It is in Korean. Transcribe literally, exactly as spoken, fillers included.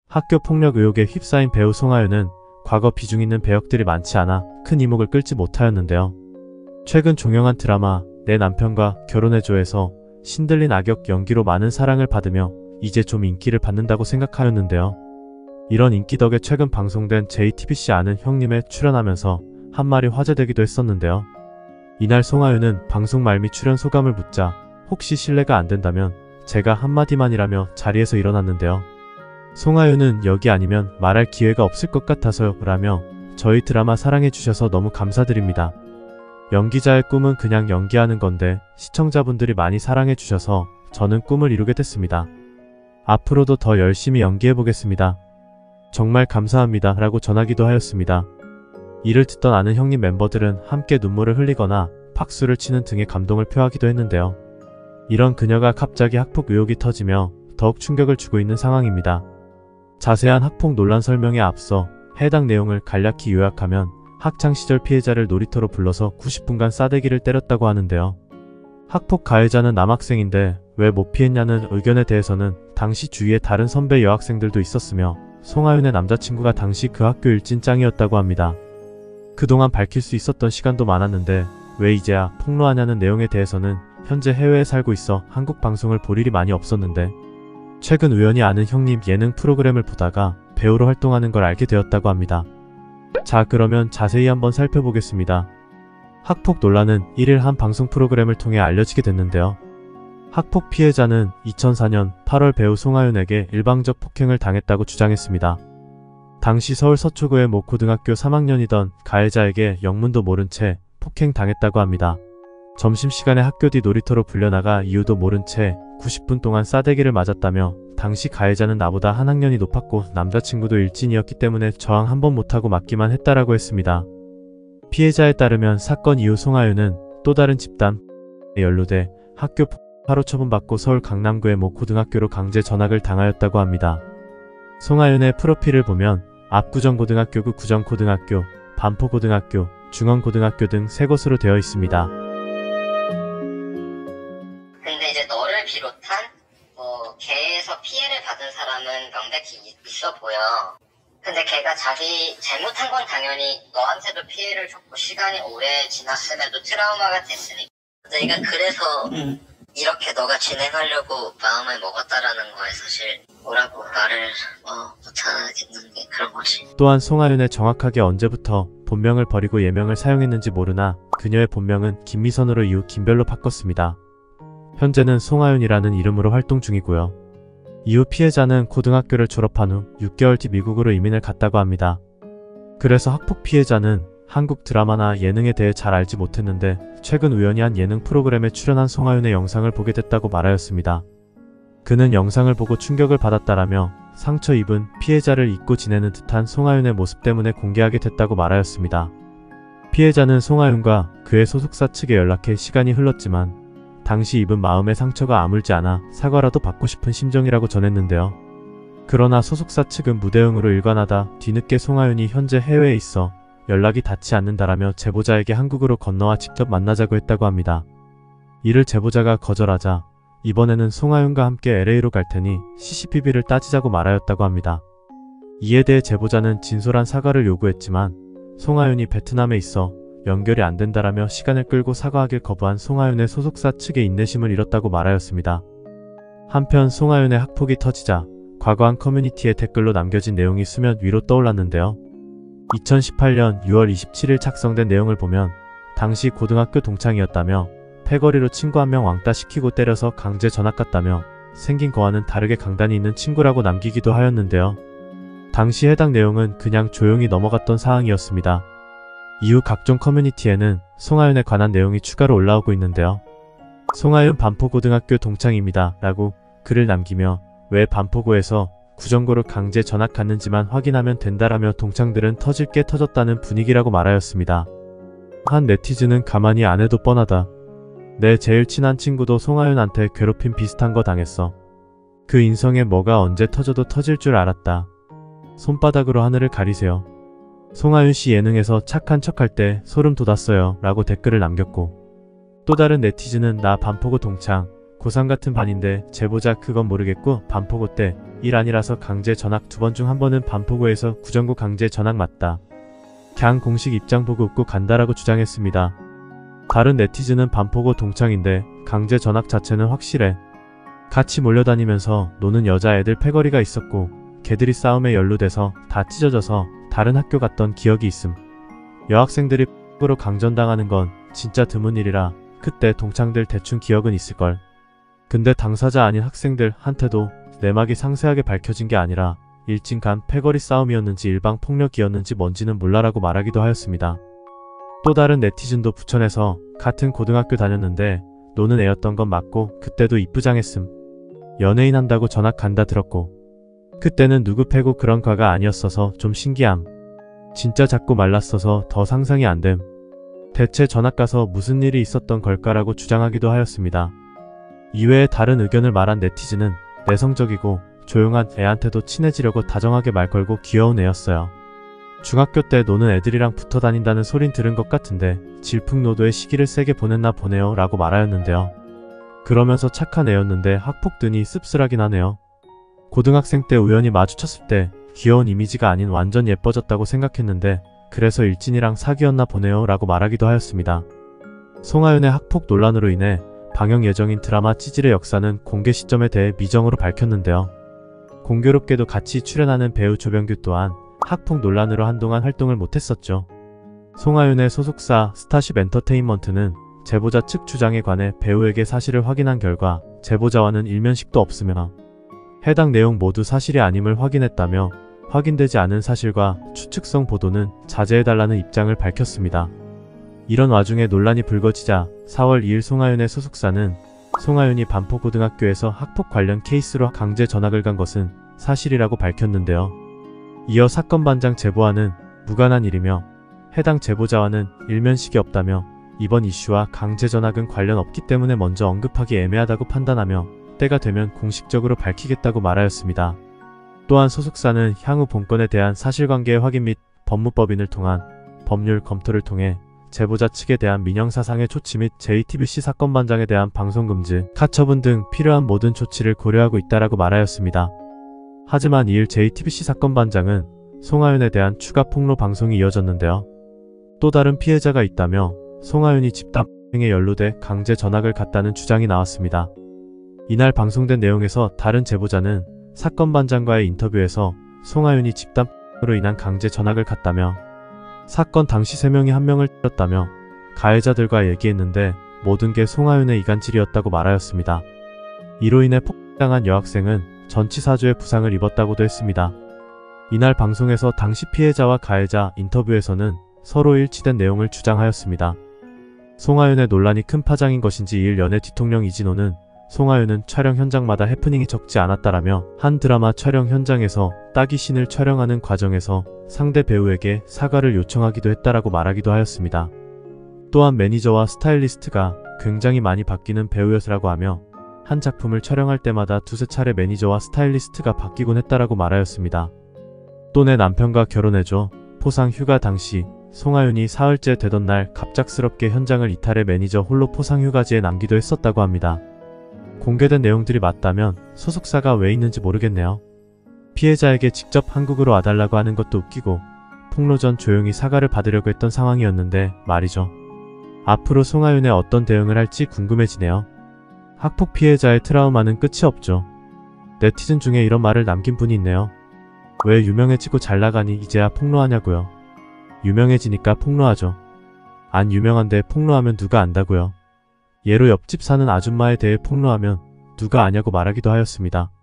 학교 폭력 의혹에 휩싸인 배우 송하윤은 과거 비중 있는 배역들이 많지 않아 큰 이목을 끌지 못하였는데요. 최근 종영한 드라마 내 남편과 결혼해줘에서 신들린 악역 연기로 많은 사랑을 받으며 이제 좀 인기를 받는다고 생각하였는데요. 이런 인기 덕에 최근 방송된 제이티비씨 아는 형님에 출연하면서 한 말이 화제되기도 했었는데요. 이날 송하윤은 방송 말미 출연 소감을 묻자 혹시 실례가 안 된다면 제가 한마디만이라며 자리에서 일어났는데요. 송하윤은 여기 아니면 말할 기회가 없을 것 같아서요 라며 저희 드라마 사랑해주셔서 너무 감사드립니다. 연기자의 꿈은 그냥 연기하는 건데 시청자분들이 많이 사랑해주셔서 저는 꿈을 이루게 됐습니다. 앞으로도 더 열심히 연기해보겠습니다. 정말 감사합니다 라고 전하기도 하였습니다. 이를 듣던 아는 형님 멤버들은 함께 눈물을 흘리거나 박수를 치는 등의 감동을 표하기도 했는데요. 이런 그녀가 갑자기 학폭 의혹이 터지며 더욱 충격을 주고 있는 상황입니다. 자세한 학폭 논란 설명에 앞서 해당 내용을 간략히 요약하면 학창시절 피해자를 놀이터로 불러서 구십 분간 싸대기를 때렸다고 하는데요. 학폭 가해자는 남학생인데 왜 못 피했냐는 의견에 대해서는 당시 주위에 다른 선배 여학생들도 있었으며 송하윤의 남자친구가 당시 그 학교 일진짱이었다고 합니다. 그동안 밝힐 수 있었던 시간도 많았는데 왜 이제야 폭로하냐는 내용에 대해서는 현재 해외에 살고 있어 한국 방송을 볼 일이 많이 없었는데 최근 우연히 아는 형님 예능 프로그램을 보다가 배우로 활동하는 걸 알게 되었다고 합니다. 자, 그러면 자세히 한번 살펴보겠습니다. 학폭 논란은 일 일 한 방송 프로그램을 통해 알려지게 됐는데요. 학폭 피해자는 이천사 년 팔월 배우 송하윤에게 일방적 폭행을 당했다고 주장했습니다. 당시 서울 서초구의 모 고등학교 삼 학년이던 가해자에게 영문도 모른 채 폭행당했다고 합니다. 점심시간에 학교 뒤 놀이터로 불려나가 이유도 모른 채 구십 분 동안 싸대기를 맞았다며 당시 가해자는 나보다 한 학년이 높았고 남자친구도 일진이었기 때문에 저항 한 번 못하고 맞기만 했다라고 했습니다. 피해자에 따르면 사건 이후 송하윤은 또 다른 집단에 연루돼 학교 폭파로 처분받고 서울 강남구의 모 고등학교로 강제 전학을 당하였다고 합니다. 송하윤의 프로필을 보면 압구정고등학교구 구정고등학교, 반포고등학교, 중원고등학교 등 세 곳으로 되어 있습니다. 근데 이제 너를 비롯한 뭐 걔에서 피해를 받은 사람은 명백히 있어 보여. 근데 걔가 자기 잘못한 건 당연히 너한테도 피해를 줬고 시간이 오래 지났음에도 트라우마가 됐으니까 내가 그래서 음. 이렇게 너가 진행하려고 마음을 먹었다라는 거에 사실 뭐라고 말을 어, 못하겠는 게 그런 거지. 또한 송하윤의 정확하게 언제부터 본명을 버리고 예명을 사용했는지 모르나 그녀의 본명은 김미선으로 이후 김별로 바꿨습니다. 현재는 송하윤이라는 이름으로 활동 중이고요. 이후 피해자는 고등학교를 졸업한 후 육 개월 뒤 미국으로 이민을 갔다고 합니다. 그래서 학폭 피해자는 한국 드라마나 예능에 대해 잘 알지 못했는데 최근 우연히 한 예능 프로그램에 출연한 송하윤의 영상을 보게 됐다고 말하였습니다. 그는 영상을 보고 충격을 받았다라며 상처 입은 피해자를 잊고 지내는 듯한 송하윤의 모습 때문에 공개하게 됐다고 말하였습니다. 피해자는 송하윤과 그의 소속사 측에 연락해 시간이 흘렀지만 당시 입은 마음의 상처가 아물지 않아 사과라도 받고 싶은 심정이라고 전했는데요. 그러나 소속사 측은 무대응으로 일관하다 뒤늦게 송하윤이 현재 해외에 있어 연락이 닿지 않는다라며 제보자에게 한국으로 건너와 직접 만나자고 했다고 합니다. 이를 제보자가 거절하자 이번에는 송하윤과 함께 엘에이로 갈 테니 씨씨티비를 따지자고 말하였다고 합니다. 이에 대해 제보자는 진솔한 사과를 요구했지만 송하윤이 베트남에 있어 연결이 안 된다라며 시간을 끌고 사과하길 거부한 송하윤의 소속사 측의 인내심을 잃었다고 말하였습니다. 한편 송하윤의 학폭이 터지자 과거한 커뮤니티에 댓글로 남겨진 내용이 수면 위로 떠올랐는데요. 이천십팔 년 유월 이십칠일 작성된 내용을 보면 당시 고등학교 동창이었다며 패거리로 친구 한 명 왕따 시키고 때려서 강제 전학 갔다며 생긴 거와는 다르게 강단이 있는 친구라고 남기기도 하였는데요. 당시 해당 내용은 그냥 조용히 넘어갔던 사항이었습니다. 이후 각종 커뮤니티에는 송하윤에 관한 내용이 추가로 올라오고 있는데요. 송하윤 반포고등학교 동창입니다 라고 글을 남기며 왜 반포고에서 구정고를 강제 전학 갔는지만 확인하면 된다라며 동창들은 터질 게 터졌다는 분위기라고 말하였습니다. 한 네티즌은 가만히 안 해도 뻔하다. 내 제일 친한 친구도 송하윤한테 괴롭힘 비슷한 거 당했어. 그 인성에 뭐가 언제 터져도 터질 줄 알았다. 손바닥으로 하늘을 가리세요. 송하윤 씨 예능에서 착한 척할 때 소름 돋았어요 라고 댓글을 남겼고 또 다른 네티즌은 나 반포고 동창 고삼 같은 반인데 제보자 그건 모르겠고 반포고 때 일 아니라서 강제 전학 두 번 중 한 번은 반포고에서 구정고 강제 전학 맞다. 걍 공식 입장 보고 웃고 간다라고 주장했습니다. 다른 네티즌은 반포고 동창인데 강제 전학 자체는 확실해. 같이 몰려다니면서 노는 여자애들 패거리가 있었고 걔들이 싸움에 연루돼서 다 찢어져서 다른 학교 갔던 기억이 있음. 여학생들이 으로 강전당하는 건 진짜 드문 일이라 그때 동창들 대충 기억은 있을걸. 근데 당사자 아닌 학생들 한테도 내막이 상세하게 밝혀진 게 아니라 일진간 패거리 싸움이었는지 일방 폭력이었는지 뭔지는 몰라라고 말하기도 하였습니다. 또 다른 네티즌도 부천에서 같은 고등학교 다녔는데 노는 애였던 건 맞고 그때도 이쁘장했음. 연예인 한다고 전학 간다 들었고 그때는 누구 패고 그런 과가 아니었어서 좀 신기함. 진짜 작고 말랐어서 더 상상이 안 됨. 대체 전학 가서 무슨 일이 있었던 걸까라고 주장하기도 하였습니다. 이외에 다른 의견을 말한 네티즌은 내성적이고 조용한 애한테도 친해지려고 다정하게 말 걸고 귀여운 애였어요. 중학교 때 노는 애들이랑 붙어 다닌다는 소린 들은 것 같은데 질풍노도의 시기를 세게 보냈나 보네요 라고 말하였는데요. 그러면서 착한 애였는데 학폭드니 씁쓸하긴 하네요. 고등학생 때 우연히 마주쳤을 때 귀여운 이미지가 아닌 완전 예뻐졌다고 생각했는데 그래서 일진이랑 사귀었나 보네요 라고 말하기도 하였습니다. 송하윤의 학폭 논란으로 인해 방영 예정인 드라마 찌질의 역사는 공개 시점에 대해 미정으로 밝혔는데요. 공교롭게도 같이 출연하는 배우 조병규 또한 학폭 논란으로 한동안 활동을 못했었죠. 송하윤의 소속사 스타쉽 엔터테인먼트는 제보자 측 주장에 관해 배우에게 사실을 확인한 결과 제보자와는 일면식도 없으며 해당 내용 모두 사실이 아님을 확인했다며 확인되지 않은 사실과 추측성 보도는 자제해달라는 입장을 밝혔습니다. 이런 와중에 논란이 불거지자 사월 이일 송하윤의 소속사는 송하윤이 반포고등학교에서 학폭 관련 케이스로 강제 전학을 간 것은 사실이라고 밝혔는데요. 이어 사건 반장 제보와는 무관한 일이며 해당 제보자와는 일면식이 없다며 이번 이슈와 강제 전학은 관련 없기 때문에 먼저 언급하기 애매하다고 판단하며 때가 되면 공식적으로 밝히겠다고 말하였습니다. 또한 소속사는 향후 본건에 대한 사실관계의 확인 및 법무법인을 통한 법률 검토를 통해 제보자 측에 대한 민형사상의 조치 및 제이티비씨 사건 반장에 대한 방송금지, 가처분 등 필요한 모든 조치를 고려하고 있다라고 말하였습니다. 하지만 이일 제이티비씨 사건 반장은 송하윤에 대한 추가 폭로 방송이 이어졌는데요. 또 다른 피해자가 있다며 송하윤이 집단행에 연루돼 강제 전학을 갔다는 주장이 나왔습니다. 이날 방송된 내용에서 다른 제보자는 사건 반장과의 인터뷰에서 송하윤이 집단으로 인한 강제 전학을 갔다며 사건 당시 세 명이 한 명을 때렸다며 가해자들과 얘기했는데 모든 게 송하윤의 이간질이었다고 말하였습니다. 이로 인해 폭행당한 여학생은 전치사주의 부상을 입었다고도 했습니다. 이날 방송에서 당시 피해자와 가해자 인터뷰에서는 서로 일치된 내용을 주장하였습니다. 송하윤의 논란이 큰 파장인 것인지 이일 연예 뒤통령 이진호는 송하윤은 촬영 현장마다 해프닝이 적지 않았다라며 한 드라마 촬영 현장에서 따귀 씬을 촬영하는 과정에서 상대 배우에게 사과를 요청하기도 했다라고 말하기도 하였습니다. 또한 매니저와 스타일리스트가 굉장히 많이 바뀌는 배우였라고 하며 한 작품을 촬영할 때마다 두세 차례 매니저와 스타일리스트가 바뀌곤 했다라고 말하였습니다. 또 내 남편과 결혼해줘. 포상 휴가 당시 송하윤이 사흘째 되던 날 갑작스럽게 현장을 이탈해 매니저 홀로 포상 휴가지에 남기도 했었다고 합니다. 공개된 내용들이 맞다면 소속사가 왜 있는지 모르겠네요. 피해자에게 직접 한국으로 와달라고 하는 것도 웃기고 폭로 전 조용히 사과를 받으려고 했던 상황이었는데 말이죠. 앞으로 송하윤의 어떤 대응을 할지 궁금해지네요. 학폭 피해자의 트라우마는 끝이 없죠. 네티즌 중에 이런 말을 남긴 분이 있네요. 왜 유명해지고 잘나가니 이제야 폭로하냐고요. 유명해지니까 폭로하죠. 안 유명한데 폭로하면 누가 안다고요. 예로 옆집 사는 아줌마에 대해 폭로하면 누가 아냐고 말하기도 하였습니다.